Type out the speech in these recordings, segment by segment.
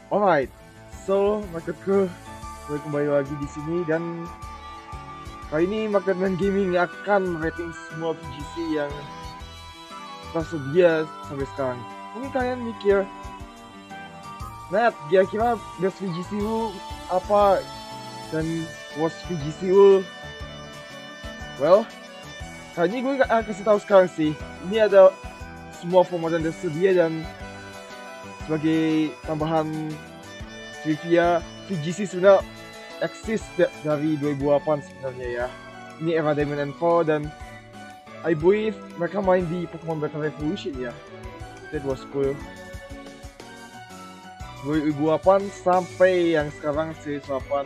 Alright, so marketku gue kembali lagi di sini dan kali ini Marketman Gaming akan rating semua VGC yang tersedia sampai sekarang. Mungkin kalian mikir, Nat, kira-kira best VGC lu apa dan worst VGC lu? Well, kali ini gue akan kasih tahu sekarang sih. Ini ada semua format yang tersedia dan sebagai tambahan trivia, VGC sudah eksis dari 2008 sebenarnya ya. Ini era Diamond and Pearl dan I believe mereka main di Pokemon Battle Revolution ya. That was cool. 2008 sampai yang sekarang series 8.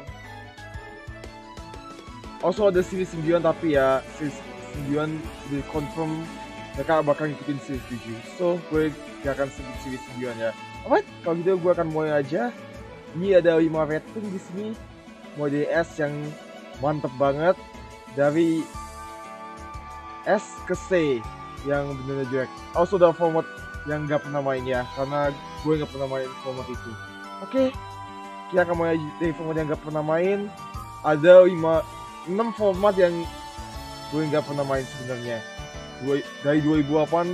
Also ada series 9 tapi ya series 9 di confirm mereka bakal ngikutin series 7. So gue gak akan sebut series 9 ya. Alright, kalau gitu gue akan mulai aja. Ini ada 5 rating di sini. Mulai dari S yang mantep banget, dari S ke C yang bener-bener jelek. Also ada format yang gak pernah main ya, karena gue gak pernah main format itu. Oke, kita akan mulai dari format yang gak pernah main. Ada 6 format yang gue gak pernah main sebenarnya. Dari 2008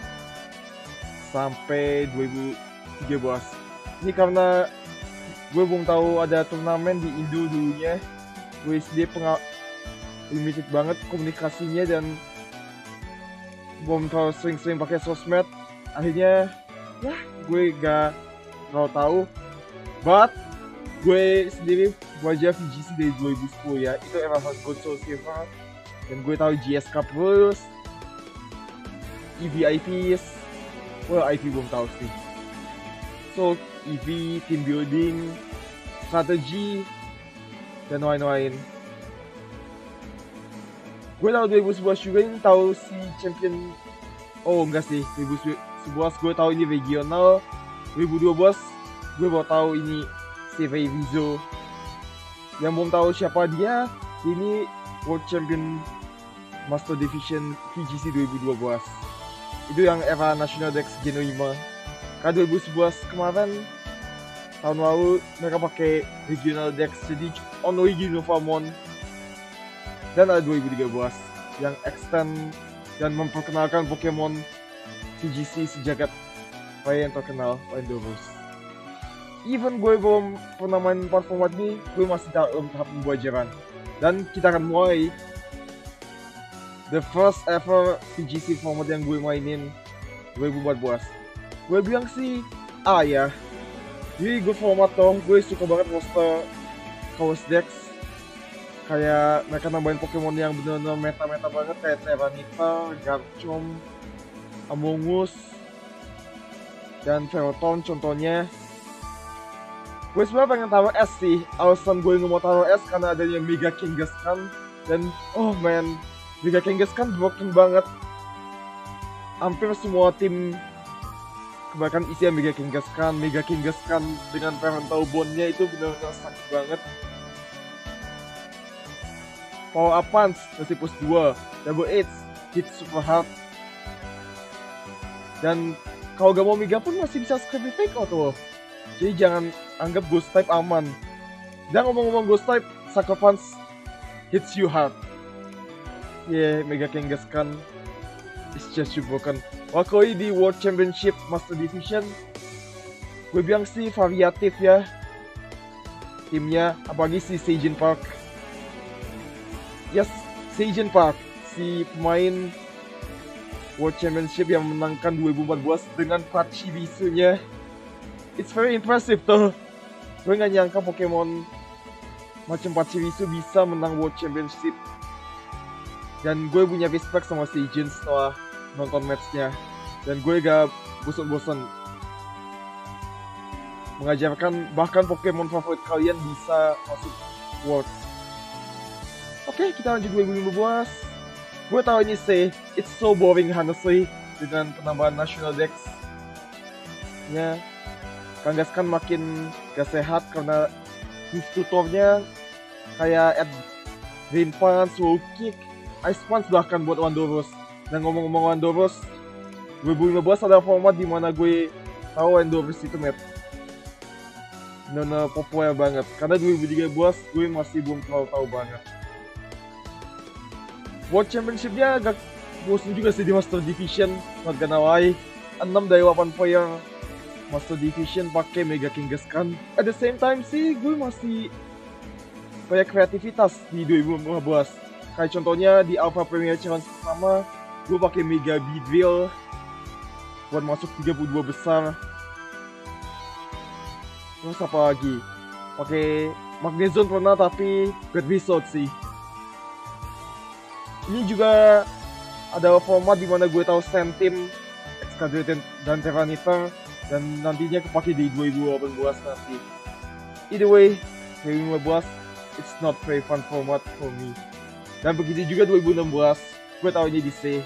sampai 2013. Ini karena gue belum tahu ada turnamen di Indo dulunya. Gue sendiri limited banget komunikasinya dan belum terlalu sering-sering pakai sosmed. Akhirnya ya gue gak terlalu tahu. But gue sendiri belajar VGC dari 2010 ya. Itu era Heart Gold Soul Silver. Dan gue tahu GS Cup Rules, EVIPs. Well, IP belum tahu sih. So EV, team building, strategi, dan lain-lain. Gue tahu 2011 juga ini tahu si champion. Oh enggak sih, 2011 gue tahu ini regional. 2012 gue baru tahu ini si Rizzo. Yang belum tahu siapa dia, ini World Champion Master Division VGC 2012. Itu yang era National Dex Gen 5. Karena 2011 kemarin, tahun lalu mereka pakai Regional Dex, jadi only Unifamon. Dan ada 2013 yang extend dan memperkenalkan Pokemon VGC sejagat raya yang terkenal, Landoros. Even gue belum pernah main 4 format ini, gue masih dalam tahap pembelajaran. Dan kita akan mulai the first ever VGC format yang gue mainin 2014. Gue bilang sih A ya. Jadi gue format toh, gue suka banget roster Chaos Dex. Kayak mereka nambahin Pokemon yang bener-bener meta-meta banget, kayak Tyranitar, Garchomp, Amoonguss, dan Ferrothorn contohnya. Gue sebenernya pengen taruh S sih. Alasan gue mau taruh S karena adanya Mega Kangaskhan. Dan oh man, Mega Kangaskhan broken banget. Hampir semua tim kebanyakan isinya Mega Kangaskhan dengan parental bond-nya itu benar-benar sakit banget. Power up punch masih push 2, double H, hit super hard. Dan kalau gak mau Mega pun masih bisa Scrapy Fake Out loh. Jadi jangan anggap Ghost type aman. Dan ngomong-ngomong Ghost type, Sucker Punch hits you hard. Yeah, Mega Kangaskhan is just too broken. Waktu di World Championship Master Division, gue bilang sih variatif ya timnya, apalagi si Seijin Park. Yes, Seijin Park, si pemain World Championship yang menangkan 2014 dengan Pachirisu-nya. It's very impressive tuh. Gue gak nyangka Pokemon macam Pachirisu bisa menang World Championship. Dan gue punya respect sama Seijin setelah nonton matchnya. Dan gue gak bosan-bosan mengajarkan bahkan Pokemon favorit kalian bisa masuk World. Oke, kita lanjut 2015. Gue tahu ini sih, it's so boring honestly dengan penambahan National Dex nya. Kangaskhan makin gak sehat karena his tutornya kayak Rain Punch, Slow Kick, Ice Punch bahkan buat Wandoros. Dan ngomong-ngomong Wandoros, 2015 ada format dimana gue tahu Wandoros itu benar-benar populer banget. Karena 2013 gue masih belum terlalu tahu banget. World Championship-nya agak bosan juga sih di Master Division. Not gonna lie, 6 dari 8 player Master Division pakai Mega Kangaskhan. At the same time sih, gue masih banyak kreativitas di 2015. Kayak contohnya di Alpha Premier Challenge pertama, gue pakai Mega Beedrill buat masuk 32 besar. Terus apa lagi? Pakai Magnezone pernah, tapi bad result sih. Ini juga ada format dimana gue tahu Sand Team, Excadrill dan Tyranitar, dan nantinya kepake di 2018 nanti. Either way, 2015 it's not very fun format for me. Dan begitu juga 2016, gue tahu ini di C.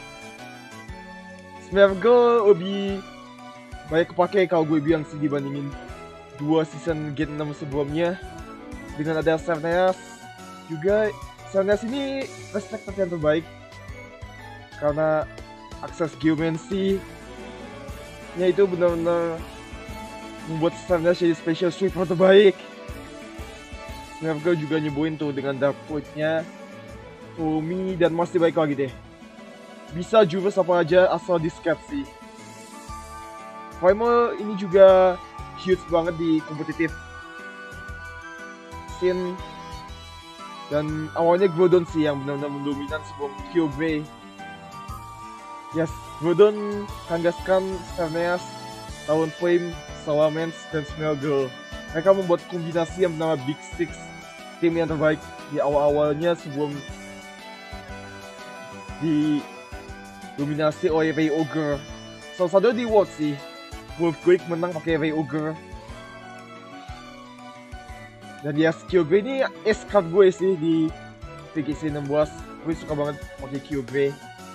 Smeargle lebih banyak kepake kalau gue bilang sih dibandingin 2 season Gen 6 sebelumnya. Dengan ada Xerneas juga, Xerneas ini restricted yang terbaik karena akses Geomancy nya itu benar-benar membuat Xerneas jadi special sweeper terbaik. Smeargle juga nyebuin tuh dengan Dark Fluid-nya, Umi, dan masih baik lagi deh. Bisa Juves apa aja asal di-scat sih. Primal ini juga huge banget di kompetitif scene. Dan awalnya Groudon sih yang benar-benar mendominan sebelum Kyogre. Yes, Groudon, Kangaskhan, Xerneas, Talonflame, Salamence, dan Smeargle. Mereka membuat kombinasi yang bernama Big Six, tim yang terbaik di awal-awalnya sebelum didominasi oleh Ray Ogre. Salah satu di World sih, Wolf Creek menang pakai Ray Ogre. Dan ya, Kyogre ini S-card gue sih di PGC 16. Gue suka banget pakai Kyogre.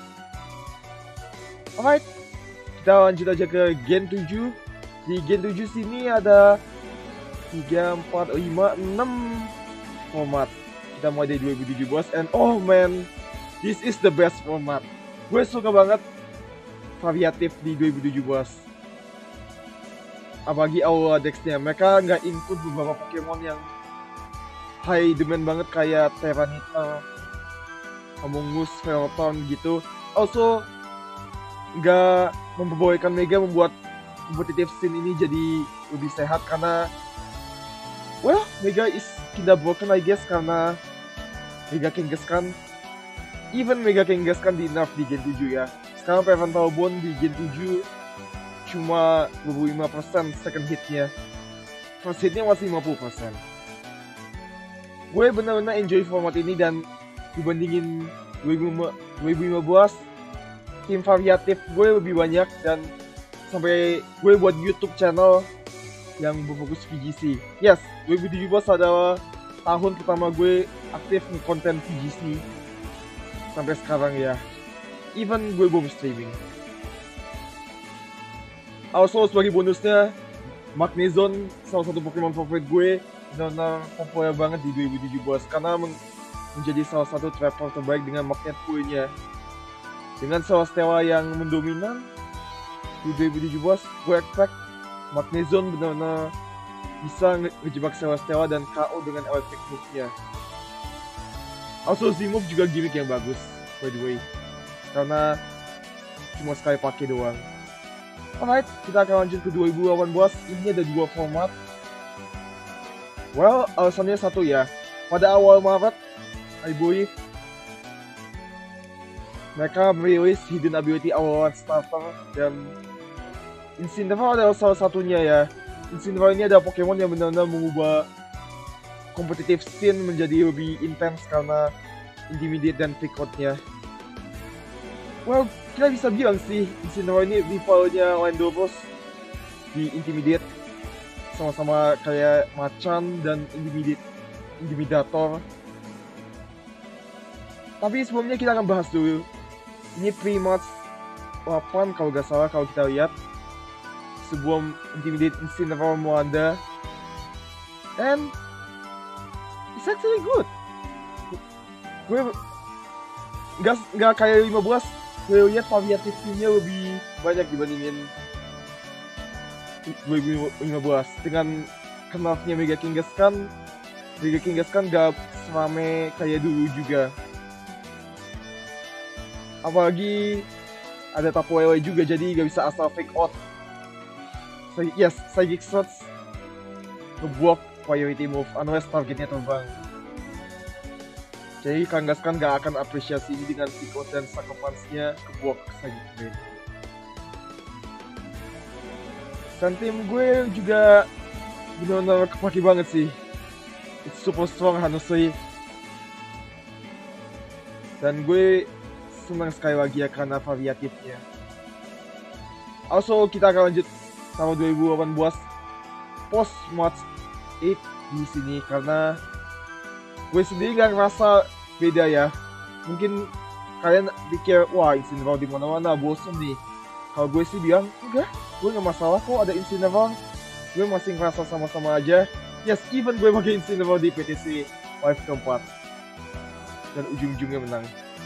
Alright, kita lanjut aja ke Gen 7. Di Gen 7 sini ada 3, 4, 5, 6 format. Kita mulai dari 2017 and oh man, this is the best format. Gue suka banget variatif di 2017. Apalagi Aura Dex-nya, mereka nggak input beberapa Pokemon yang high demand banget kayak Tyranitar, Amoonguss, Ferrothorn gitu. Also, nggak memperbolehkan Mega membuat kompetitif scene ini jadi lebih sehat karena well, Mega is kinda broken I guess karena Mega Kangaskhan. Even Mega Kangaskhan di nerf di Gen 7 ya. Sekarang Perental Bone di Gen 7 cuma 25% second hitnya. First hitnya masih 50%. Gue benar-benar enjoy format ini dan dibandingin 2015, tim variatif gue lebih banyak dan sampai gue buat YouTube channel yang berfokus VGC. Yes, 2017 adalah tahun pertama gue aktif nge-konten VGC sampai sekarang ya. Even gue belum streaming. Also sebagai bonusnya, Magnezone salah satu Pokemon favorit gue, benar-benar populer banget di 2017 karena menjadi salah satu trapper terbaik dengan magnet poolnya. Dengan Celesteela yang mendominan di 2017, gue expect Magnezone benar-benar bisa ngejebak Celesteela dan KO dengan electric move-nya. Also Z-move juga gimmick yang bagus, by the way, karena cuma sekali pakai doang. Alright, kita akan lanjut ke 2018. Ini ada 2 format. Well, alasannya satu ya. Pada awal Maret, I believe, mereka merilis Hidden Ability Aurora Starter dan Incineroar adalah salah satunya ya. Incineroar ini ada Pokemon yang benar-benar mengubah kompetitif scene menjadi lebih intens karena Intimidate dan Pickotnya. Well, kita bisa bilang sih Incineroar ini rivalnya Landoros di Intimidate, sama-sama kayak Machan dan Intimidator. Tapi sebelumnya kita akan bahas dulu. Ini pre-match 8 kalau gak salah kalau kita lihat, sebelum Intimidate Incineroar melanda. And it's actually good. Gue gak kayak 15. Gue lihat variatifnya lebih banyak dibandingin 2015 dengan kenalnya Mega Kangaskhan gak serame kayak dulu juga. Apalagi ada Tapu Lele juga, jadi gak bisa asal fake out. Yes, Psychic Shots ngeblok priority move unless targetnya terbang. Jadi Kangaskhan gak akan apresiasi ini dengan fake out dan Sucker Punch-nya keblok Psychic Drain. Dan tim gue juga benar-benar kepake banget sih. It's super strong honestly. Dan gue senang sekali lagi ya karena variatifnya. Also kita akan lanjut tahun 2018 post match 8 di sini karena gue sendiri nggak ngerasa beda ya. Mungkin kalian pikir wah Incineroar di mana-mana bosen nih. Kalau gue sih bilang enggak, gue nggak masalah kok ada Incineroar. Gue masih ngerasa sama-sama aja. Yes, even gue pakai Incineroar di PTC live keempat dan ujung-ujungnya menang.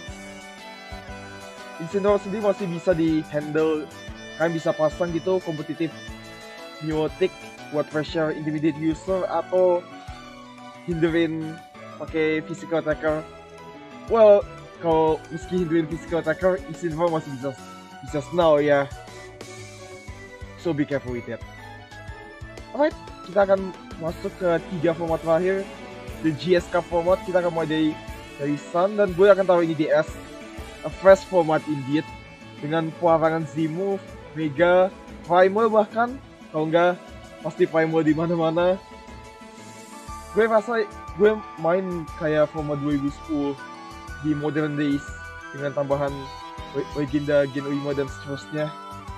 Incineroar sendiri masih bisa di handle, kalian bisa pasang gitu kompetitif Milotic buat pressure intimidate user atau hinderin pakai physical attacker. Well, kalau meski hinderin physical attacker, Incineroar masih bisa snow ya. So be careful with that. Alright, kita akan masuk ke 3 format terakhir, the GSK format. Kita akan mulai dari Sun dan gue akan taruh ini di S. A fresh format indeed, dengan pelarangan Z-move, Mega, Primal bahkan, kalau enggak pasti Primal di mana-mana. Gue rasa gue main kayak format 2010 di modern days dengan tambahan legenda Gen 5 dan seterusnya.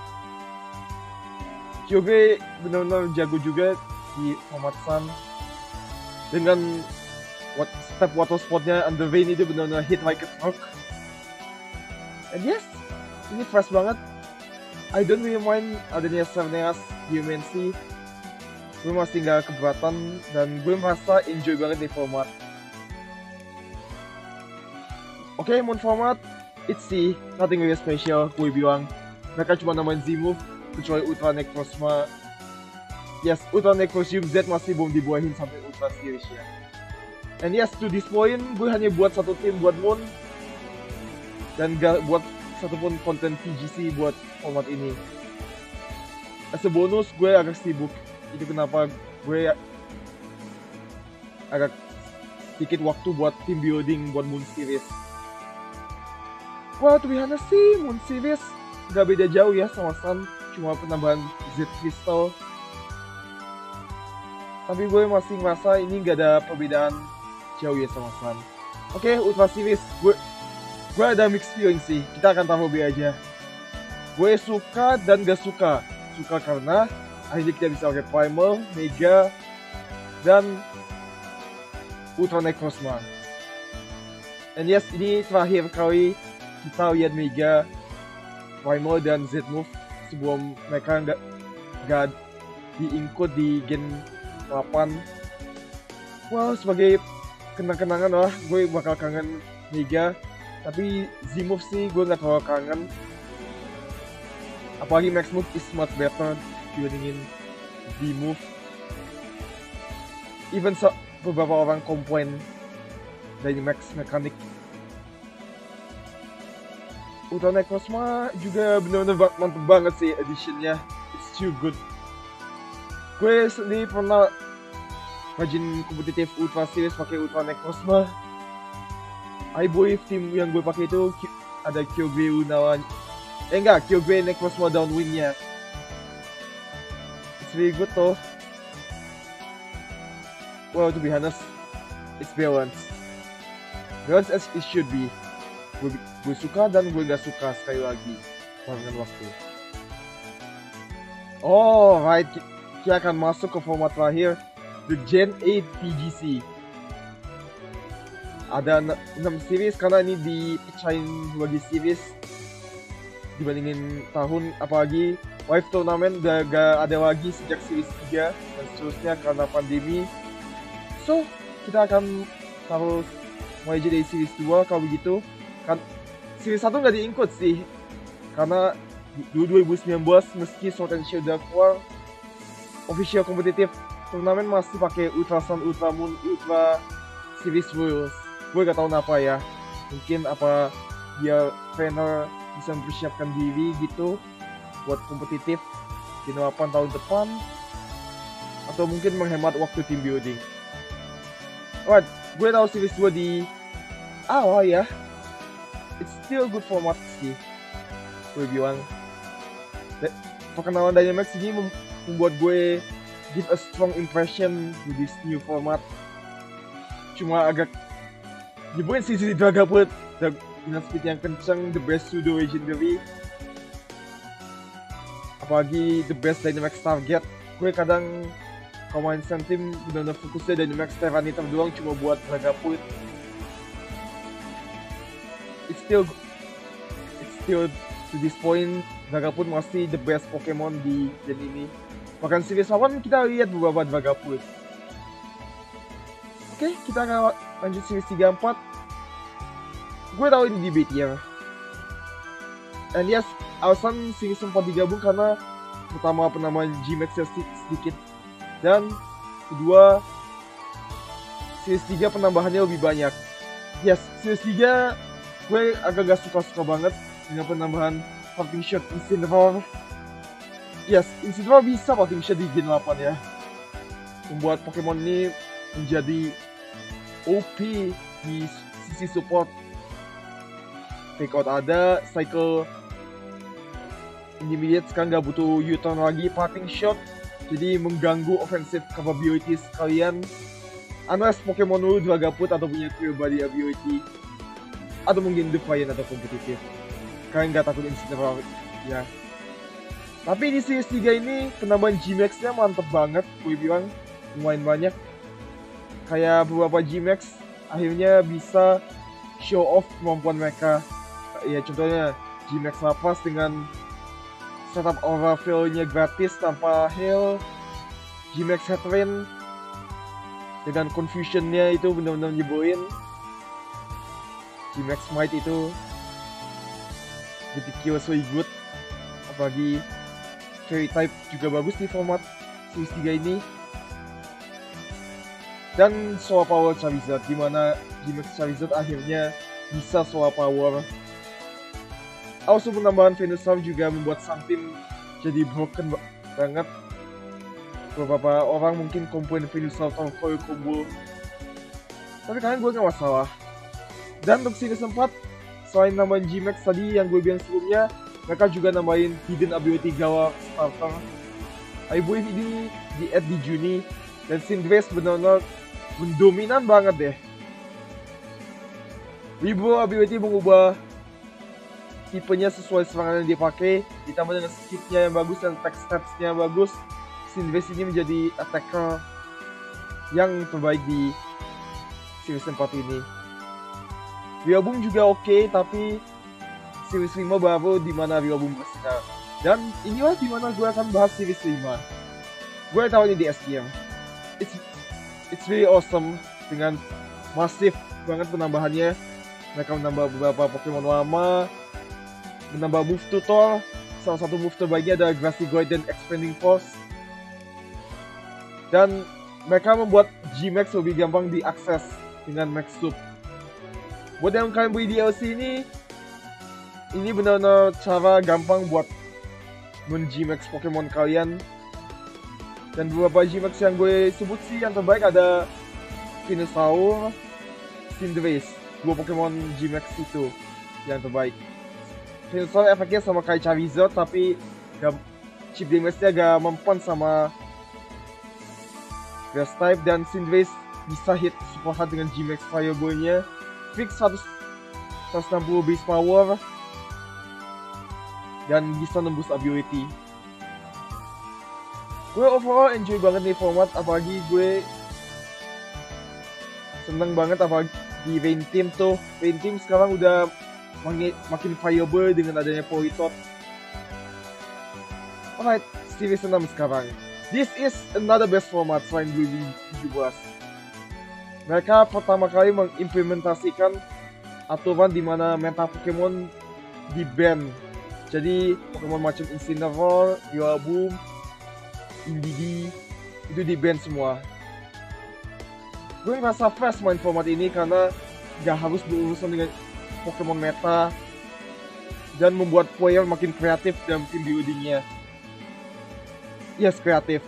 Kyogre benar-benar jago juga di format Sun dengan step water spotnya Under Rain itu benar-benar hit like a truck. And yes, ini fresh banget. I don't really mind adanya Xerneas di UMNC. Gue masih gak keberatan dan gue merasa enjoy banget di format. Oke, Moon format, it's C, nothing really special. Gue bilang mereka cuma namain Z-move kecuali Ultra Necrozma. Yes, Ultra Necrozma Z masih belum dibuahin sampai Ultra Series ya. And yes, to this point, gue hanya buat satu tim buat Moon dan gak buat satupun konten TGC buat format ini. As a bonus, gue agak sibuk. Itu kenapa gue agak sedikit waktu buat team building buat Moon Series. Well, to be honest sih, Moon Series gak beda jauh ya sama Sun. Cuma penambahan Z Crystal. Tapi gue masih merasa ini gak ada perbedaan jauh ya sama Sun. Oke, Ultra Series, gue ada mixed feeling sih. Kita akan taruh B aja. Gue suka dan gak suka. Suka karena akhirnya kita bisa pakai Primal, Mega, dan Ultra Necrozma. And yes, ini terakhir kali kita lihat Mega, Primal, dan Z-move sebelum mereka nggak di-include di Gen 8. Well, sebagai kenang-kenangan lah, gue bakal kangen Mega. Tapi Z-move sih gue nggak terlalu kangen. Apalagi Max Move is much better dibandingin Z-move. Even beberapa orang komplain dari Max Mechanic. Ultra Necrozma juga bener-bener mantep banget sih editionnya. It's too good. Gue sendiri pernah rajin kompetitif Ultra Series pakai Ultra Necrozma. I believe tim yang gue pakai itu ada Kyogre Lunala. Kyogre Necrozma Downwind-nya. It's really good though. Well, to be honest, it's balanced. Balanced as it should be. Gue suka dan gue gak suka sekali lagi dengan waktu. Oh, right. Kita akan masuk ke format terakhir, the Gen 8 TGC. Ada 6 series karena ini dipecahin bagi series dibandingin tahun, apalagi live tournament gak ada lagi sejak series 3 dan seterusnya karena pandemi. So, kita akan taruh mulai dari series 2 kalau begitu. Kan series 1 nggak di-include sih karena dulu 2019 meski Sword and Shield udah keluar official kompetitif turnamen masih pakai Ultra Sun, Ultra Moon, Ultra Series Rules. Gue gak tahu kenapa ya. Mungkin apa dia trainer bisa mempersiapkan diri gitu buat kompetitif di 8 tahun depan, atau mungkin menghemat waktu team building. Alright, gue tahu series 2 di awal ya. It's still good format sih. Gue bilang perkenalan Dynamax ini membuat gue give a strong impression with this new format. Cuma agak nyebutnya sisi Dragapult dengan speed yang kencang, the best pseudo legendary, apalagi the best Dynamax target. Gue kadang kalau main Sun Team benar-benar fokusnya Dynamax Tyranitar doang cuma buat Dragapult. It's still to this point Dragapult masih the best Pokemon di gen ini. Bahkan series 8 kita lihat beberapa Dragapult. Oke, kita akan lanjut series 3-4. Gue tahu ini debate ya. And yes, alasan series 4 digabung karena pertama penambahan G-Max sedikit, dan kedua series 3 penambahannya lebih banyak. Yes, series 3 gue agak gak suka banget dengan penambahan Parting Shot Incineroar. Yes, Incineroar bisa Parting Shot di Gen 8 ya. Membuat Pokemon ini menjadi OP di sisi support. Take out ada, Cycle Intermediate sekarang gak butuh U-turn lagi, Parting Shot jadi mengganggu offensive capabilities kalian. Unless Pokemon lu Dragapult atau punya Clear Body ability, atau mungkin Defiant atau kompetitif, kalian gak takut Incineroar ya. Tapi di series 3 ini penambahan G-Max nya mantep banget, gue bilang lumayan banyak. Kayak beberapa G-Max akhirnya bisa show off kemampuan mereka. Ya contohnya G-Max Lapras dengan setup Aura Veil-nya gratis tanpa heal. G-Max Heatran dengan Confusion-nya itu benar-benar nyebelin. G-Max Might itu ridiculously good. Apalagi Fairy type juga bagus di format series 3 ini. Dan Solar Power Charizard, dimana G-Max Charizard akhirnya bisa Solar Power. Also penambahan Venusaur juga membuat Sun Team jadi broken banget. Beberapa orang mungkin komplain Venusaur Torkoal combo, tapi kalian gue gak masalah. Dan untuk series 4, selain nambahin G-Max tadi yang gue bilang sebelumnya, mereka juga nambahin Hidden Ability Galar Starter. I believe ini di Juni, dan Cinderace benar-benar mendominan banget deh. Vibro Ability mengubah tipenya sesuai serangan yang dia pakai, ditambah dengan skillnya yang bagus dan attack stats-nya yang bagus. Cinderace ini menjadi attacker yang terbaik di series 4 ini. Rillaboom juga oke, tapi series 5 baru dimana Rillaboom bersinar. Dan inilah dimana gue akan bahas series 5. Gue tahu ini di STM. It's really awesome dengan masif banget penambahannya. Mereka menambah beberapa Pokemon lama, menambah move tutor. Salah satu move terbaiknya adalah Grassy Glide dan Expanding Force. Dan mereka membuat G-Max lebih gampang diakses dengan Max Soup. Buat yang kalian beli DLC ini benar-benar cara gampang buat men-G-Max Pokemon kalian. Dan beberapa G-Max yang gue sebut sih yang terbaik ada Venusaur, Cinderace. Dua Pokemon G-Max itu yang terbaik. Venusaur efeknya sama kayak Charizard, tapi chip damage-nya gak mempan sama Grass type. Dan Cinderace bisa hit super hard dengan G-Max Fireball-nya. Fix 160 base power dan bisa nembus ability. Gue overall enjoy banget nih format, apalagi gue seneng banget apalagi di Rain Team tuh. Rain Team sekarang udah makin viable dengan adanya Politoed. Alright, series 6 sekarang. This is another best format selain 2017. Mereka pertama kali mengimplementasikan aturan di mana meta Pokemon di-ban. Jadi Pokemon macam Incineroar, Rillaboom, Indeedee, itu di ban semua. Gue ngerasa fresh main format ini karena gak harus berurusan dengan Pokemon meta dan membuat player makin kreatif dalam team buildingnya. Yes, kreatif.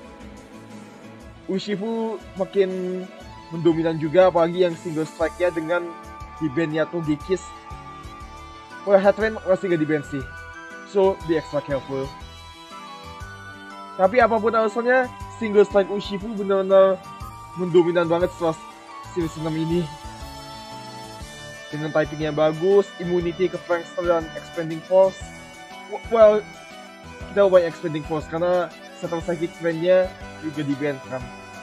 Urshifu makin mendominan juga, apalagi yang single strike-nya dengan di-ban-nya tuh Togekiss. Kalau Headwind masih gak di-ban sih, so be extra careful. Tapi apapun alasannya, single strike Urshifu benar-benar mendominan banget setelah series 6 ini. Dengan typing yang bagus, immunity ke Prankster dan Expanding Force. Well, kita banyak Expanding Force karena setelah Psychic Trend-nya juga di-ban kan.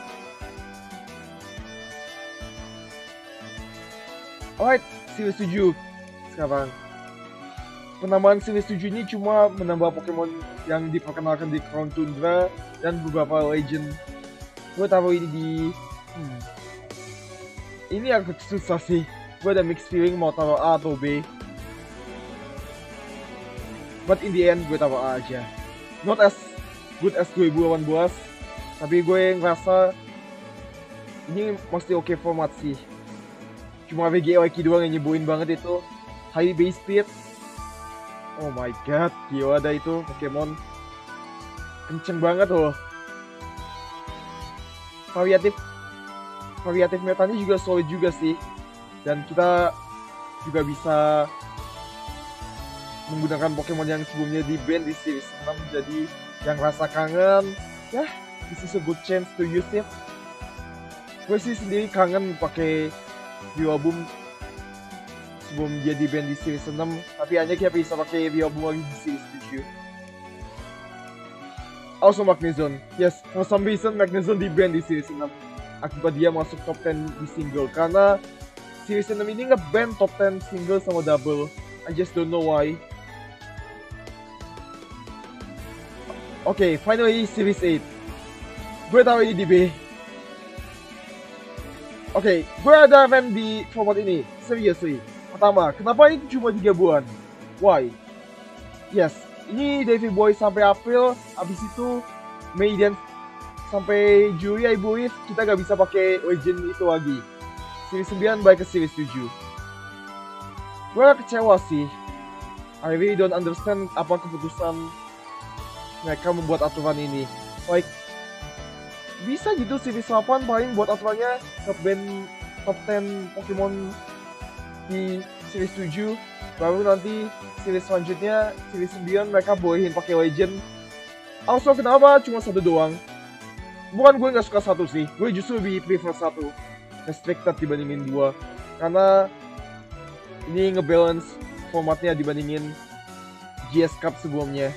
Alright, series 7 sekarang. Penambahan series 7 ini cuma menambah Pokemon yang diperkenalkan di Crown Tundra dan beberapa legend. Gue taruh ini di... Ini agak susah sih. Gue ada mixed feeling mau taruh A atau B. But in the end gue taruh A aja. Not as good as 2018, tapi gue ngerasa ini masih oke format sih. Cuma VGOIK doang yang nyeboin banget itu. High base speed. Oh my god, gila ada itu Pokemon. Kenceng banget loh. Variatif metanya juga solid juga sih. Dan kita juga bisa menggunakan Pokemon yang sebelumnya di-ban di series 6. Jadi yang rasa kangen, ya this is a good chance to use it. Gue sih sendiri kangen pakai Rillaboom sebelum dia di-ban di series 6. Tapi hanya kita bisa pakai Rillaboom lagi di series 7. Also Magnezone. Yes, for some reason Magnezone di-ban di series 6. Akibat dia masuk top 10 di single. Karena series 6 ini nge-ban top 10 single sama double. I just don't know why. Okay, finally series 8. Gue tahu ini di B. Okay, gue ada rem di format ini. Seriously. Pertama, kenapa ini cuma 3 bulan? Why? Yes, ini Davy Boy sampai April. Abis itu Mei dan sampai Juli, I believe kita gak bisa pakai legend itu lagi. Series 9 balik ke series 7. Gue kecewa sih. I really don't understand apa keputusan mereka membuat aturan ini. Like, bisa gitu series 8 paling buat aturannya nge-ban top 10 Pokemon di series 7. Baru nanti series selanjutnya, series 9 mereka bolehin pakai legend. Also kenapa cuma satu doang? Bukan gue gak suka satu sih, gue justru lebih prefer satu restricted dibandingin 2. Karena ini ngebalance formatnya dibandingin GS Cup sebelumnya.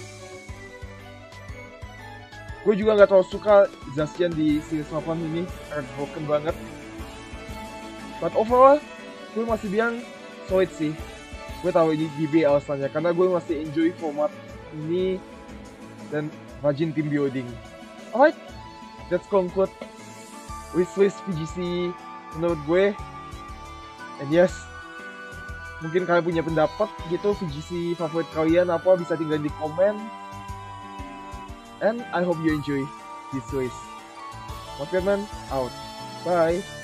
Gue juga gak terlalu suka Zacian di series 8 ini, karena broken banget. But overall, gue masih bilang solid sih. Gue tahu ini GB alasannya, karena gue masih enjoy format ini dan rajin team building. Alright, let's conclude wishlist VGC menurut gue. And yes, mungkin kalian punya pendapat gitu, VGC favorit kalian apa, bisa tinggal di komen. And I hope you enjoy this list. Pokemon out. Bye.